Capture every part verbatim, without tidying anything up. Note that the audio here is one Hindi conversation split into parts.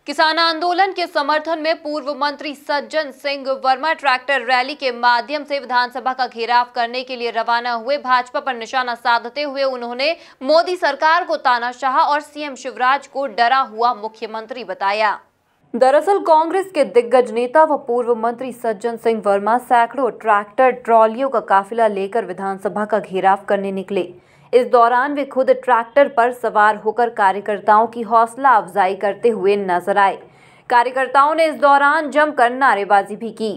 किसान आंदोलन के समर्थन में पूर्व मंत्री सज्जन सिंह वर्मा ट्रैक्टर रैली के माध्यम से विधानसभा का घेराव करने के लिए रवाना हुए। भाजपा पर निशाना साधते हुए उन्होंने मोदी सरकार को तानाशाह और सीएम शिवराज को डरा हुआ मुख्यमंत्री बताया। दरअसल कांग्रेस के दिग्गज नेता व पूर्व मंत्री सज्जन सिंह वर्मा सैकड़ों ट्रैक्टर ट्रॉलियों का काफिला लेकर विधानसभा का घेराव करने निकले। इस दौरान वे खुद ट्रैक्टर पर सवार होकर कार्यकर्ताओं की हौसला अफजाई करते हुए नजर आए। कार्यकर्ताओं ने इस दौरान जमकर नारेबाजी भी की।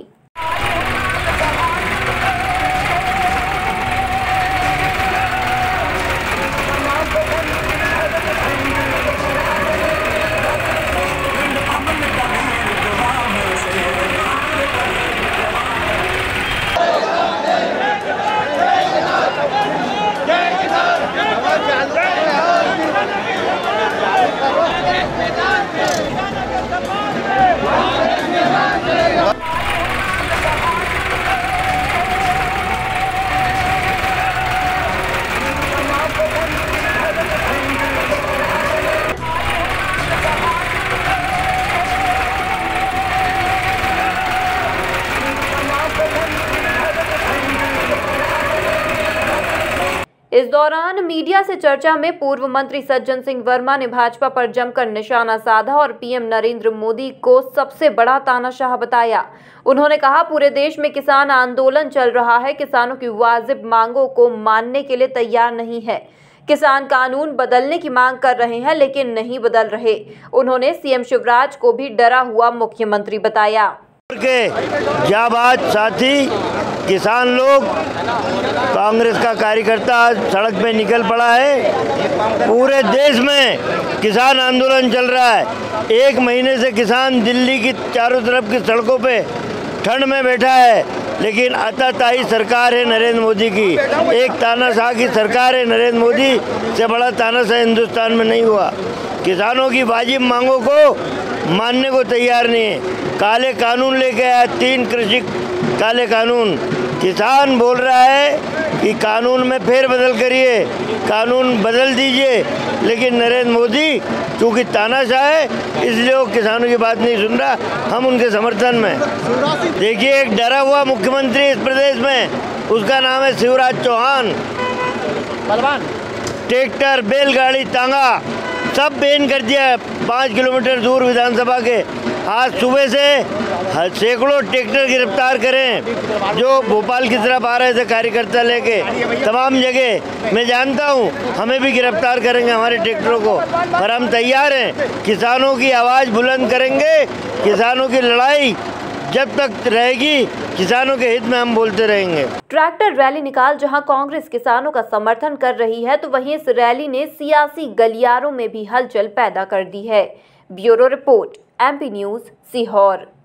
इस दौरान मीडिया से चर्चा में पूर्व मंत्री सज्जन सिंह वर्मा ने भाजपा पर जमकर निशाना साधा और पीएम नरेंद्र मोदी को सबसे बड़ा तानाशाह बताया। उन्होंने कहा, पूरे देश में किसान आंदोलन चल रहा है, किसानों की वाजिब मांगों को मानने के लिए तैयार नहीं है। किसान कानून बदलने की मांग कर रहे हैं लेकिन नहीं बदल रहे। उन्होंने सीएम शिवराज को भी डरा हुआ मुख्यमंत्री बताया। के जाबाज साथी किसान लोग, कांग्रेस का कार्यकर्ता सड़क पे निकल पड़ा है। पूरे देश में किसान आंदोलन चल रहा है। एक महीने से किसान दिल्ली की चारों तरफ की सड़कों पे ठंड में बैठा है, लेकिन आताताई सरकार है नरेंद्र मोदी की। एक तानाशाह की सरकार है। नरेंद्र मोदी से बड़ा तानाशाह हिंदुस्तान में नहीं हुआ। किसानों की वाजिब मांगों को मानने को तैयार नहीं है। काले कानून लेके आया, तीन कृषि काले कानून। किसान बोल रहा है कि कानून में फेर बदल करिए, कानून बदल दीजिए, लेकिन नरेंद्र मोदी चूँकि तानाशाह है इसलिए वो किसानों की बात नहीं सुन रहा। हम उनके समर्थन में। देखिए, एक डरा हुआ मुख्यमंत्री इस प्रदेश में, उसका नाम है शिवराज चौहान। ट्रैक्टर, बैलगाड़ी, तांगा सब बैन कर दिया पाँच किलोमीटर दूर विधानसभा के। आज सुबह से सैकड़ों ट्रैक्टर गिरफ्तार करें जो भोपाल की तरफ आ रहे थे कार्यकर्ता लेके। तमाम जगह मैं जानता हूं, हमें भी गिरफ्तार करेंगे हमारे ट्रैक्टरों को, पर हम तैयार हैं। किसानों की आवाज़ बुलंद करेंगे। किसानों की लड़ाई जब तक रहेगी, किसानों के हित में हम बोलते रहेंगे। ट्रैक्टर रैली निकाल जहां कांग्रेस किसानों का समर्थन कर रही है, तो वहीं इस रैली ने सियासी गलियारों में भी हलचल पैदा कर दी है। Bureau report, MP news, Sehore.